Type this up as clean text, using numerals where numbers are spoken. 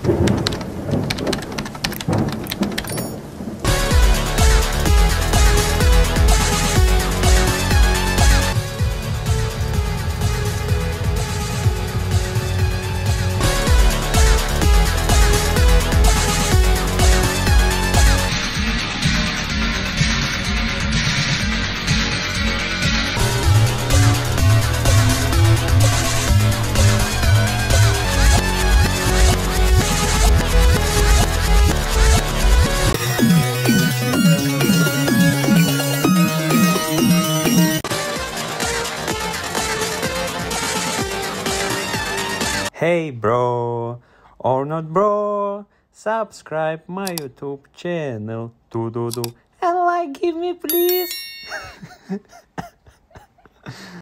Hey bro, or not bro, subscribe my YouTube channel, and like give me please.